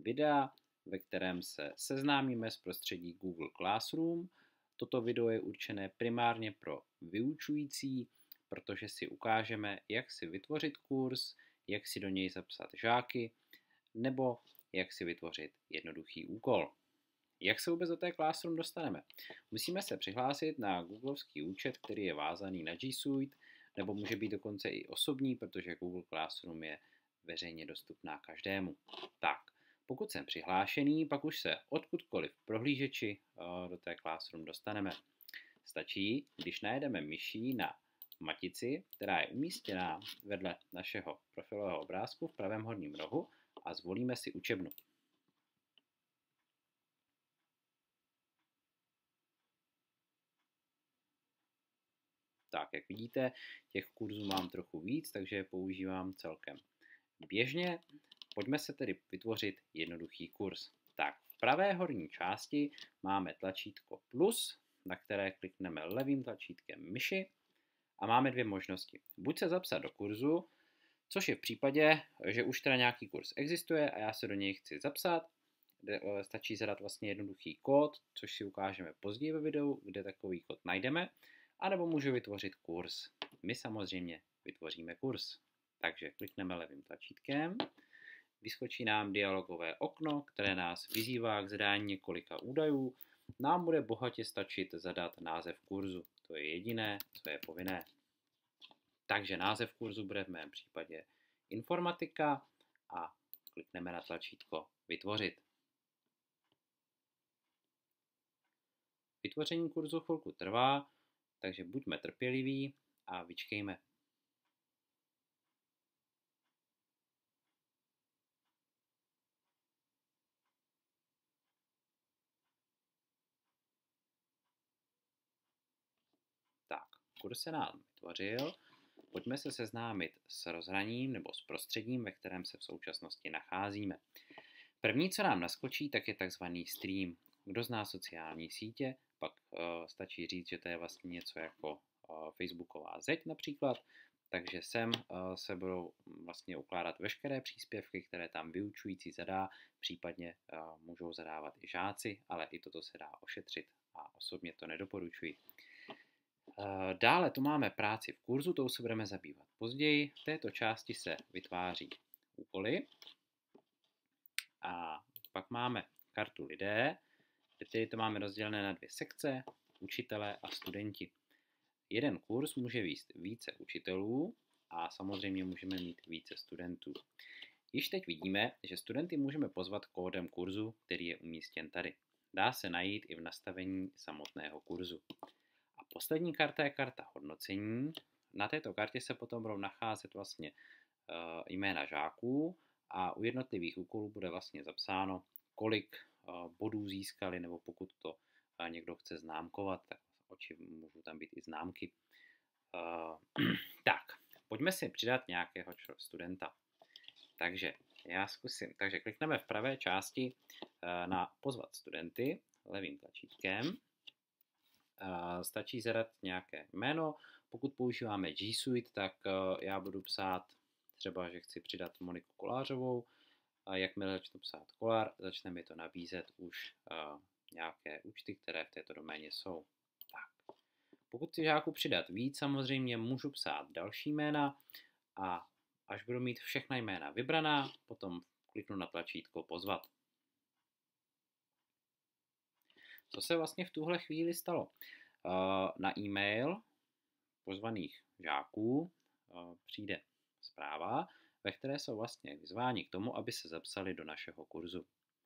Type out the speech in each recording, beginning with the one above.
videa, ve kterém se seznámíme s prostředí Google Classroom. Toto video je určené primárně pro vyučující, protože si ukážeme, jak si vytvořit kurz, jak si do něj zapsat žáky, nebo jak si vytvořit jednoduchý úkol. Jak se vůbec do té Classroom dostaneme? Musíme se přihlásit na googlovský účet, který je vázaný na G Suite, nebo může být dokonce i osobní, protože Google Classroom je veřejně dostupná každému. Tak, pokud jsem přihlášený, pak už se odkudkoliv v prohlížeči do té Classroom dostaneme. Stačí, když najedeme myší na matici, která je umístěná vedle našeho profilového obrázku v pravém horním rohu a zvolíme si učebnu. Tak, jak vidíte, těch kurzů mám trochu víc, takže je používám celkem běžně. Pojďme se tedy vytvořit jednoduchý kurz. Tak, v pravé horní části máme tlačítko plus, na které klikneme levým tlačítkem myši a máme dvě možnosti. Buď se zapsat do kurzu, což je v případě, že už teda nějaký kurz existuje a já se do něj chci zapsat. Stačí zadat vlastně jednoduchý kód, což si ukážeme později ve videu, kde takový kód najdeme. A nebo můžu vytvořit kurz. My samozřejmě vytvoříme kurz. Takže klikneme levým tlačítkem. Vyskočí nám dialogové okno, které nás vyzývá k zadání několika údajů. Nám bude bohatě stačit zadat název kurzu. To je jediné, co je povinné. Takže název kurzu bude v mém případě informatika a klikneme na tlačítko vytvořit. Vytvoření kurzu chvilku trvá, takže buďme trpěliví a vyčkejme. Tak, kurz se nám vytvořil. Pojďme se seznámit s rozhraním nebo s prostředím, ve kterém se v současnosti nacházíme. První, co nám naskočí, tak je takzvaný stream. Kdo zná sociální sítě, pak stačí říct, že to je vlastně něco jako facebooková zeď například, takže sem se budou vlastně ukládat veškeré příspěvky, které tam vyučující zadá, případně můžou zadávat i žáci, ale i toto se dá ošetřit a osobně to nedoporučuji. Dále tu máme práci v kurzu, tou se budeme zabývat později. V této části se vytváří úkoly a pak máme kartu lidé, kde to máme rozdělené na dvě sekce, učitelé a studenti. Jeden kurz může vést více učitelů a samozřejmě můžeme mít více studentů. Již teď vidíme, že studenty můžeme pozvat kódem kurzu, který je umístěn tady. Dá se najít i v nastavení samotného kurzu. A poslední karta je karta hodnocení. Na této kartě se potom budou nacházet vlastně jména žáků a u jednotlivých úkolů bude vlastně zapsáno, kolik bodů získali, nebo pokud to někdo chce známkovat, tak můžou tam být i známky. Tak, pojďme si přidat nějakého studenta. Takže já zkusím. Takže klikneme v pravé části na pozvat studenty levým tlačítkem. Stačí zadat nějaké jméno. Pokud používáme G Suite, tak já budu psát třeba, že chci přidat Moniku Kolářovou. A jakmile začnu psát Kolar, začne mi to nabízet už nějaké účty, které v této doméně jsou. Tak. Pokud si žáku přidat víc, samozřejmě můžu psát další jména a až budu mít všechna jména vybraná, potom kliknu na tlačítko pozvat. Co se vlastně v tuhle chvíli stalo? Na e-mail pozvaných žáků přijde zpráva, ve které jsou vlastně vyzváni k tomu, aby se zapsali do našeho kurzu.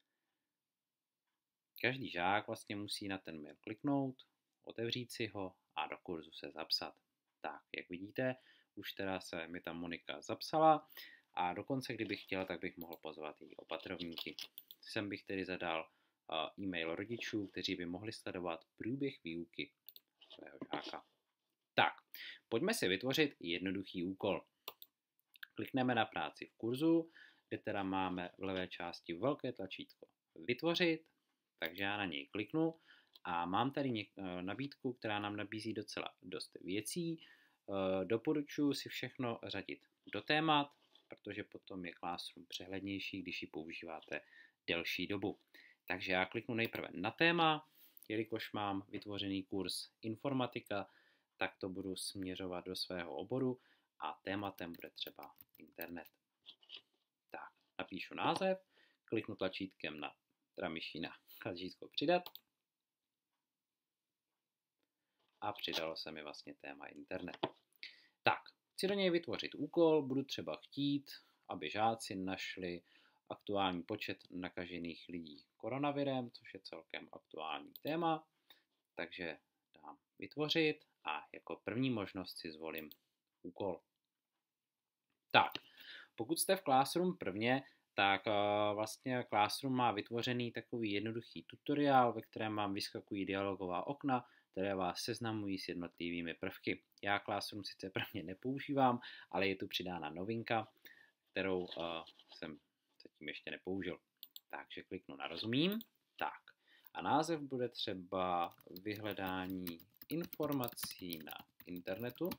Každý žák vlastně musí na ten mail kliknout, otevřít si ho a do kurzu se zapsat. Tak, jak vidíte, už teda se mi tam Monika zapsala a dokonce, kdybych chtěl, tak bych mohl pozvat její opatrovníky. Sem bych tedy zadal e-mail rodičů, kteří by mohli sledovat průběh výuky svého žáka. Tak, pojďme si vytvořit jednoduchý úkol. Klikneme na práci v kurzu, kde teda máme v levé části velké tlačítko vytvořit, takže já na něj kliknu a mám tady nabídku, která nám nabízí docela dost věcí. Doporučuji si všechno řadit do témat, protože potom je Classroom přehlednější, když ji používáte delší dobu. Takže já kliknu nejprve na téma, jelikož mám vytvořený kurz informatika, tak to budu směřovat do svého oboru a tématem bude třeba internet. Tak, napíšu název, kliknu tlačítkem na myší na tlačítko přidat a přidalo se mi vlastně téma internet. Tak, chci do něj vytvořit úkol, budu třeba chtít, aby žáci našli aktuální počet nakažených lidí koronavirem, což je celkem aktuální téma, takže dám vytvořit a jako první možnost si zvolím úkol. Tak, pokud jste v Classroom prvně, tak vlastně Classroom má vytvořený takový jednoduchý tutoriál, ve kterém vám vyskakují dialogová okna, které vás seznamují s jednotlivými prvky. Já Classroom sice prvně nepoužívám, ale je tu přidána novinka, kterou jsem zatím ještě nepoužil. Takže kliknu na rozumím. Tak. A název bude třeba vyhledání informací na internetu,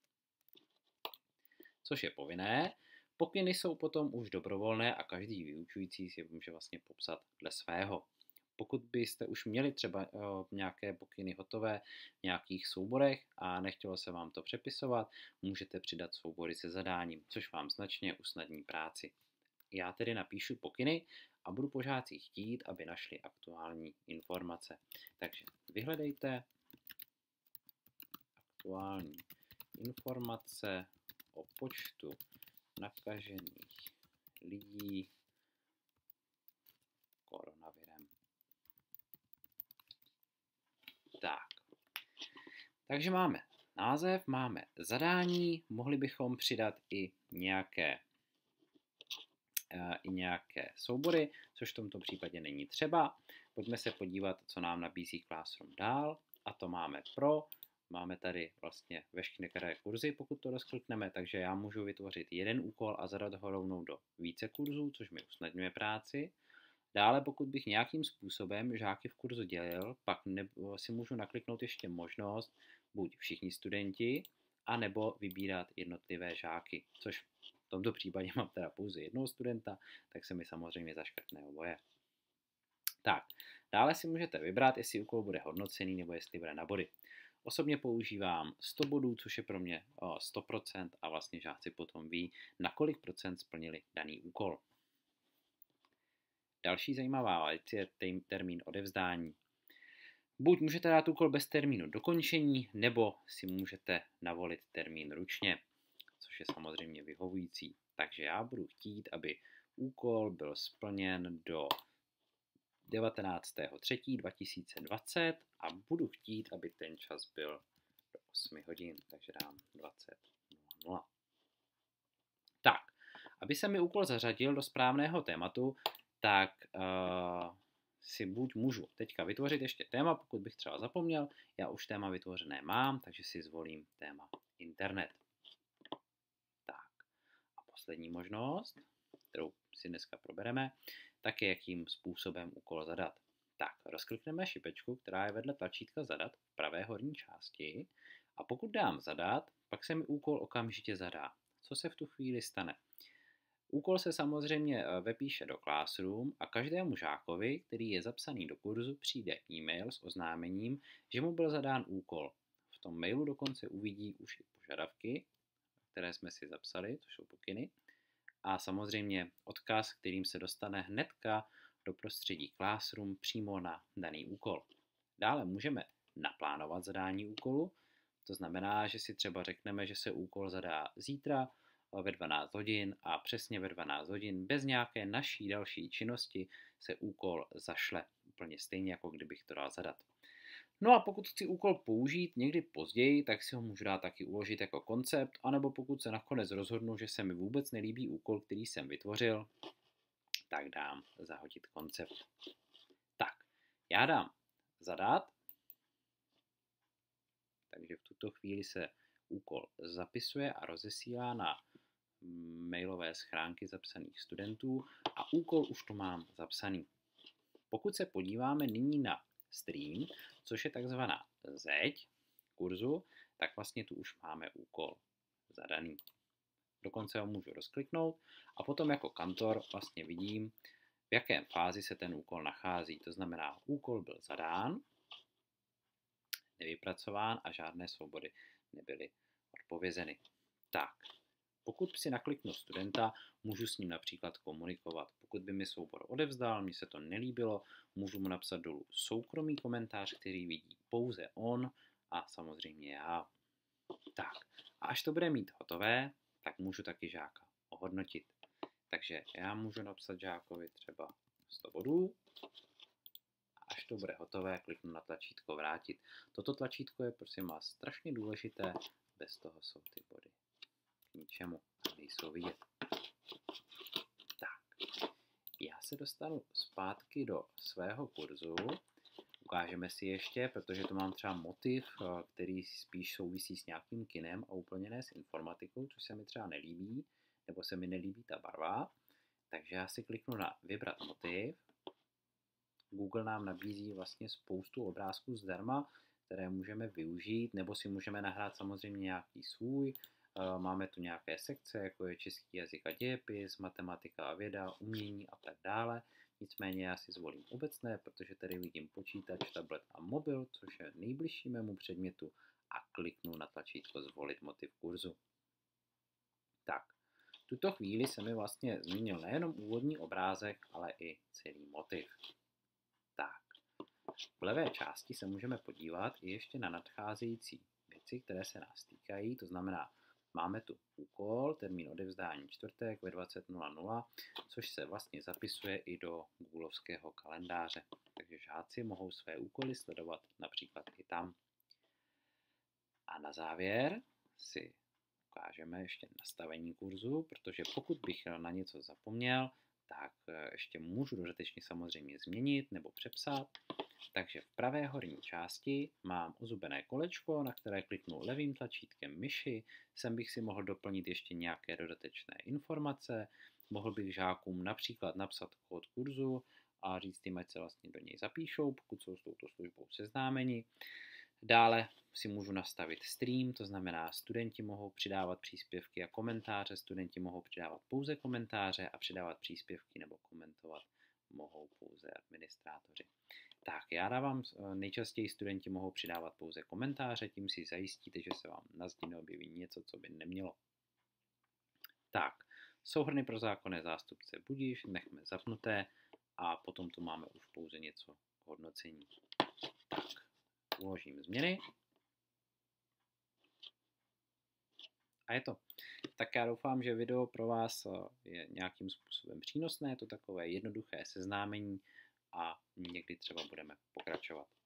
což je povinné. Pokyny jsou potom už dobrovolné a každý vyučující si může vlastně popsat dle svého. Pokud byste už měli třeba nějaké pokyny hotové v nějakých souborech a nechtělo se vám to přepisovat, můžete přidat soubory se zadáním, což vám značně usnadní práci. Já tedy napíšu pokyny a budu po žácích chtít, aby našli aktuální informace. Takže vyhledejte aktuální informace o počtu nakažených lidí koronavirem. Tak. Takže máme název, máme zadání, mohli bychom přidat i nějaké soubory, což v tomto případě není třeba. Pojďme se podívat, co nám nabízí Classroom dál. A to máme máme tady vlastně veškeré kurzy, pokud to rozklikneme, takže já můžu vytvořit jeden úkol a zadat ho rovnou do více kurzů, což mi usnadňuje práci. Dále, pokud bych nějakým způsobem žáky v kurzu dělil, pak si můžu nakliknout ještě možnost buď všichni studenti, anebo vybírat jednotlivé žáky, což v tomto případě mám teda pouze jednoho studenta, tak se mi samozřejmě zaškrtne oboje. Tak, dále si můžete vybrat, jestli úkol bude hodnocený nebo jestli bude na body. Osobně používám 100 bodů, což je pro mě 100% a vlastně žáci potom ví, na kolik procent splnili daný úkol. Další zajímavá věc je termín odevzdání. Buď můžete dát úkol bez termínu dokončení, nebo si můžete navolit termín ručně, což je samozřejmě vyhovující. Takže já budu chtít, aby úkol byl splněn do 19.3.2020 a budu chtít, aby ten čas byl do 8 hodin, takže dám 20:00. Tak, aby se mi úkol zařadil do správného tématu, tak si buď můžu teďka vytvořit ještě téma, pokud bych třeba zapomněl, já už téma vytvořené mám, takže si zvolím téma internet. Tak, a poslední možnost, kterou si dneska probereme, tak je, jakým způsobem úkol zadat. Tak, rozklikneme šipečku, která je vedle tlačítka zadat v pravé horní části a pokud dám zadat, pak se mi úkol okamžitě zadá. Co se v tu chvíli stane? Úkol se samozřejmě vepíše do Classroom a každému žákovi, který je zapsaný do kurzu, přijde e-mail s oznámením, že mu byl zadán úkol. V tom mailu dokonce uvidí už i požadavky, které jsme si zapsali, to jsou pokyny, a samozřejmě odkaz, kterým se dostane hnedka do prostředí Classroom přímo na daný úkol. Dále můžeme naplánovat zadání úkolu, to znamená, že si třeba řekneme, že se úkol zadá zítra ve 12 hodin a přesně ve 12 hodin bez nějaké naší další činnosti se úkol zašle úplně stejně, jako kdybych to dal zadat. No a pokud chci úkol použít někdy později, tak si ho můžu dát taky uložit jako koncept, anebo pokud se nakonec rozhodnu, že se mi vůbec nelíbí úkol, který jsem vytvořil, tak dám zahodit koncept. Tak, já dám zadat, takže v tuto chvíli se úkol zapisuje a rozesílá na mailové schránky zapsaných studentů a úkol už tu mám zapsaný. Pokud se podíváme nyní na stream, což je takzvaná zeď kurzu, tak vlastně tu už máme úkol zadaný. Dokonce ho můžu rozkliknout a potom jako kantor vlastně vidím, v jakém fázi se ten úkol nachází. To znamená, úkol byl zadán, nevypracován a žádné soubory nebyly odpovězeny. Tak, pokud si nakliknu studenta, můžu s ním například komunikovat. Pokud by mi soubor odevzdal, mně se to nelíbilo, můžu mu napsat dolů soukromý komentář, který vidí pouze on a samozřejmě já. Tak, a až to bude mít hotové, tak můžu taky žáka ohodnotit. Takže já můžu napsat žákovi třeba 100 bodů. Až to bude hotové, kliknu na tlačítko vrátit. Toto tlačítko je prosím vás strašně důležité, bez toho jsou ty body k ničemu a nejsou vidět. Tak, já se dostanu zpátky do svého kurzu. Ukážeme si ještě, protože to mám třeba motiv, který spíš souvisí s nějakým kinem a úplně ne s informatikou, což se mi třeba nelíbí, nebo se mi nelíbí ta barva. Takže já si kliknu na vybrat motiv. Google nám nabízí vlastně spoustu obrázků zdarma, které můžeme využít, nebo si můžeme nahrát samozřejmě nějaký svůj. Máme tu nějaké sekce, jako je český jazyk a dějepis, matematika a věda, umění a tak dále. Nicméně já si zvolím obecné, protože tady vidím počítač, tablet a mobil, což je nejbližší mému předmětu, a kliknu na tlačítko zvolit motiv kurzu. Tak, v tuto chvíli se mi vlastně změnil nejenom úvodní obrázek, ale i celý motiv. Tak, v levé části se můžeme podívat i ještě na nadcházející věci, které se nás týkají, to znamená, máme tu úkol, termín odevzdání čtvrtek ve 20:00, což se vlastně zapisuje i do googlovského kalendáře. Takže žáci mohou své úkoly sledovat například i tam. A na závěr si ukážeme ještě nastavení kurzu, protože pokud bych na něco zapomněl, tak ještě můžu dodatečně samozřejmě změnit nebo přepsat. Takže v pravé horní části mám ozubené kolečko, na které kliknu levým tlačítkem myši. Sem bych si mohl doplnit ještě nějaké dodatečné informace. Mohl bych žákům například napsat kód kurzu a říct jim, ať se vlastně do něj zapíšou, pokud jsou s touto službou seznámeni. Dále si můžu nastavit stream, to znamená, studenti mohou přidávat příspěvky a komentáře, studenti mohou přidávat pouze komentáře a přidávat příspěvky nebo komentovat mohou pouze administrátoři. Tak, já dávám, nejčastěji studenti mohou přidávat pouze komentáře, tím si zajistíte, že se vám na zdi neobjeví něco, co by nemělo. Tak, souhrny pro zákonné zástupce budiž, nechme zapnuté a potom tu máme už pouze něco k hodnocení. Tak, uložím změny. A je to. Tak já doufám, že video pro vás je nějakým způsobem přínosné, je to takové jednoduché seznámení a někdy třeba budeme pokračovat.